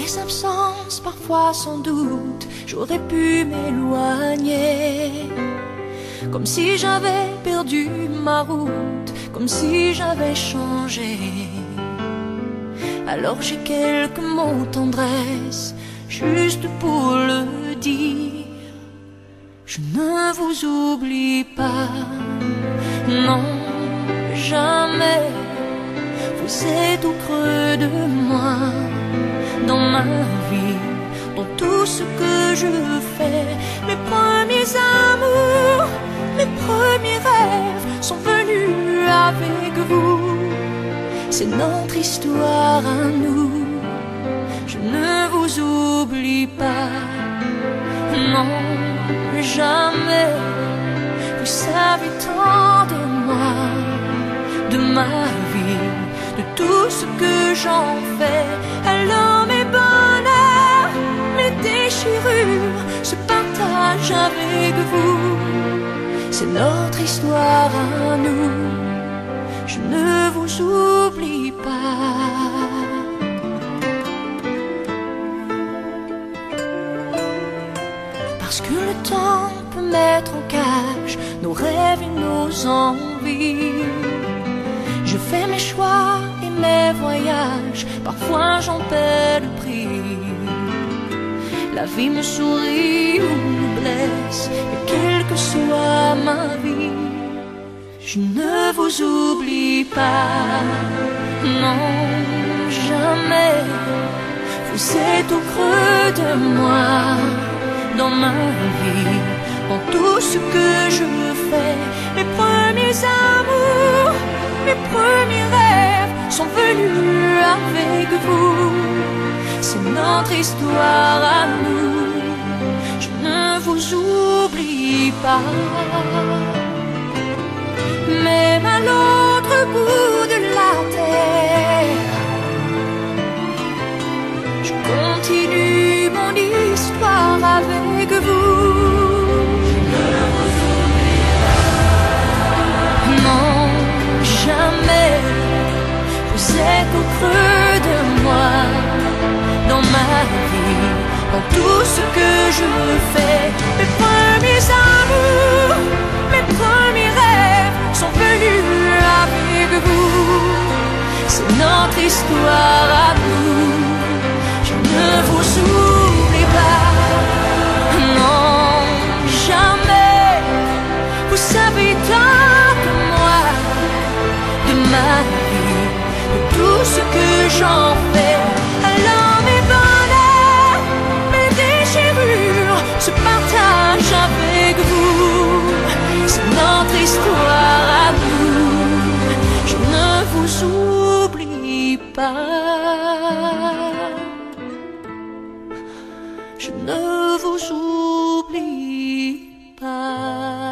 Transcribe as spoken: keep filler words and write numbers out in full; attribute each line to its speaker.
Speaker 1: tes absences, parfois sans doute, j'aurais pu m'éloigner. Comme si j'avais perdu ma route, comme si j'avais changé. Alors j'ai quelques mots tendresse, juste pour le dire. Je ne vous oublie pas, non, jamais. Vous êtes au creux de moi, dans ma vie, dans tout ce que je fais. Mes premiers amours, mes premiers rêves sont venus avec vous. C'est notre histoire à nous. Je ne vous oublie pas, non, jamais. Vous savez tant de moi, de ma vie, de tout ce que j'en fais. Alors mes bonheurs, mes déchirures se partagent avec vous. C'est notre histoire à nous. Je ne vous oublie pas. Parce que le temps peut mettre en cage nos rêves et nos envies. Je fais mes choix et mes voyages, parfois j'en paie le prix. La vie me sourit ou me blesse, et quelle que soit ma vie, je ne vous oublie pas, non, jamais. Vous êtes au creux de moi, dans ma vie, dans tout ce que je fais. Mes premiers amours, mes premiers rêves sont venus avec vous. C'est notre histoire à nous. Je ne vous oublie pas. Même à l'autre bout de la terre, je continue mon histoire avec vous. Je ne vous oublie pas. Non, jamais. Vous êtes au creux de moi, dans ma vie, dans tout ce que je fais. Mes premiers amours, mes premiers rêves sont venus avec vous. C'est notre histoire à nous. Je ne vous oublie pas, non, jamais. Vous savez tant de moi, de ma vie, de tout ce que j'en fais. Alors mes bonheurs, mes déchirures se partagent avec vous. C'est notre histoire à nous. Je ne vous oublie pas. Je ne vous oublie pas.